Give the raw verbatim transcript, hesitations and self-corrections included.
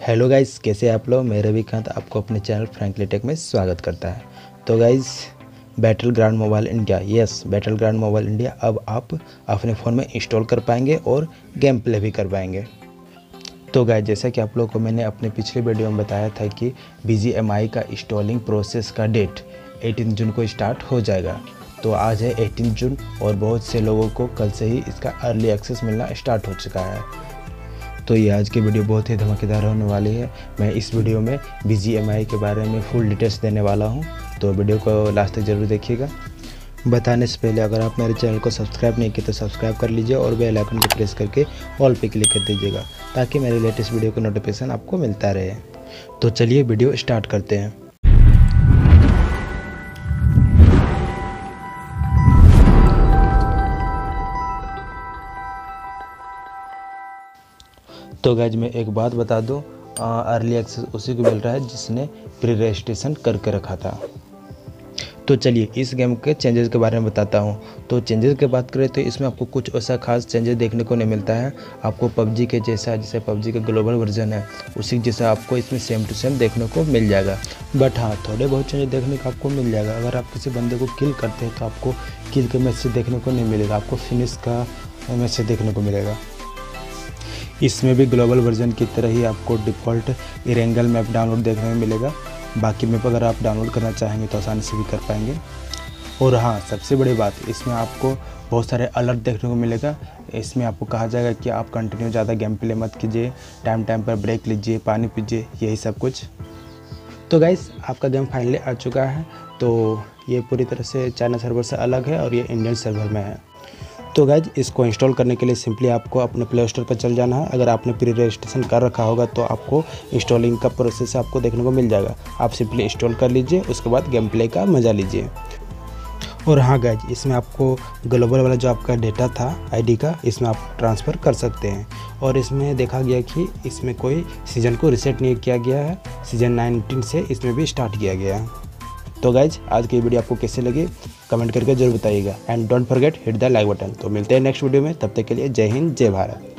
Hello guys, कैसे आप लोग। मैं रविकांत आपको अपने चैनल फ्रैंकली टेक में स्वागत करता है। तो guys, battle ground mobile India, yes battle ground mobile India अब आप अपने फ़ोन में इंस्टॉल कर पाएंगे और गेम प्ले भी कर पाएंगे। तो गाइस, जैसा कि आप लोगों को मैंने अपने पिछले वीडियो में बताया था कि बी जी एम आई का इंस्टॉलिंग प्रोसेस का डेट अठारह जून को स्टार्ट हो जाएगा। तो आज है अठारह जून और बहुत से लोगों को कल से ही इसका अर्ली एक्सेस मिलना स्टार्ट हो चुका है। तो ये आज की वीडियो बहुत ही धमाकेदार होने वाली है। मैं इस वीडियो में बी जी एम आई के बारे में फुल डिटेल्स देने वाला हूँ, तो वीडियो को लास्ट तक ज़रूर देखिएगा। बताने से पहले अगर आप मेरे चैनल को सब्सक्राइब नहीं किए तो सब्सक्राइब कर लीजिए और बेल आइकन को प्रेस करके ऑल पे क्लिक कर दीजिएगा ताकि मेरे लेटेस्ट वीडियो का नोटिफिकेशन आपको मिलता रहे। तो चलिए वीडियो स्टार्ट करते हैं। तो गाइज, मैं एक बात बता दूं, अर्ली एक्सेस उसी को मिल रहा है जिसने प्री रजिस्ट्रेशन करके रखा था। तो चलिए इस गेम के चेंजेस के बारे में बताता हूं। तो चेंजेस की बात करें तो इसमें आपको कुछ ऐसा खास चेंजेस देखने को नहीं मिलता है। आपको पबजी के जैसा, जैसे पबजी का ग्लोबल वर्जन है उसी जैसा आपको इसमें सेम टू सेम देखने को मिल जाएगा। बट हाँ, थोड़े बहुत चेंजेस देखने को आपको मिल जाएगा। अगर आप किसी बंदे को किल करते हैं तो आपको किल के मैसेज देखने को नहीं मिलेगा, आपको फिनिश का मैसेज देखने को मिलेगा। इसमें भी ग्लोबल वर्जन की तरह ही आपको डिफ़ॉल्ट इरेंगल मैप डाउनलोड देखने में मिलेगा। बाकी मैप अगर आप डाउनलोड करना चाहेंगे तो आसानी से भी कर पाएंगे। और हाँ, सबसे बड़ी बात, इसमें आपको बहुत सारे अलर्ट देखने को मिलेगा। इसमें आपको कहा जाएगा कि आप कंटिन्यू ज़्यादा गेम प्ले मत कीजिए, टाइम टाइम पर ब्रेक लीजिए, पानी पीजिए, यही सब कुछ। तो गाइस, आपका गेम फाइनली आ चुका है। तो ये पूरी तरह से चाइना सर्वर से अलग है और ये इंडियन सर्वर में है। तो गाइज, इसको इंस्टॉल करने के लिए सिंपली आपको अपने प्ले स्टोर पर चल जाना है। अगर आपने प्री रजिस्ट्रेशन कर रखा होगा तो आपको इंस्टॉलिंग का प्रोसेस आपको देखने को मिल जाएगा। आप सिंपली इंस्टॉल कर लीजिए, उसके बाद गेम प्ले का मज़ा लीजिए। और हाँ गाइज, इसमें आपको ग्लोबल वाला जो आपका डेटा था आईडी का, इसमें आप ट्रांसफ़र कर सकते हैं। और इसमें देखा गया कि इसमें कोई सीज़न को रिसेट नहीं किया गया है, सीज़न नाइनटीन से इसमें भी स्टार्ट किया गया है। तो गाइज, आज की वीडियो आपको कैसे लगी कमेंट करके जरूर बताइएगा and don't forget hit the like button. तो मिलते हैं नेक्स्ट वीडियो में, तब तक के लिए जय हिंद, जय भारत।